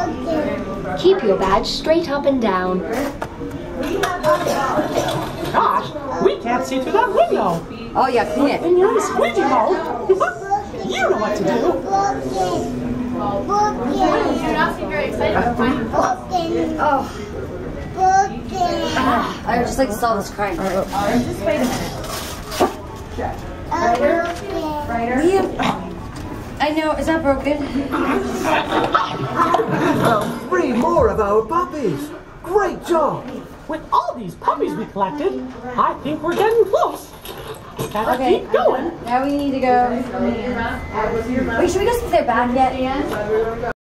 Keep your badge straight up and down. Gosh, we can't see through that window. Oh yeah, clean it. And you're in a squeegee mode. You know what to do. You're not seem very excited about finding books. Oh. I would just like to solve this crime. Just wait a minute. Liam, I know, is that broken? 3 more of our puppies. Great job. With all these puppies we collected, I think we're getting close. Gotta keep going. Now we need to go. Wait, should we go see if they're back yet?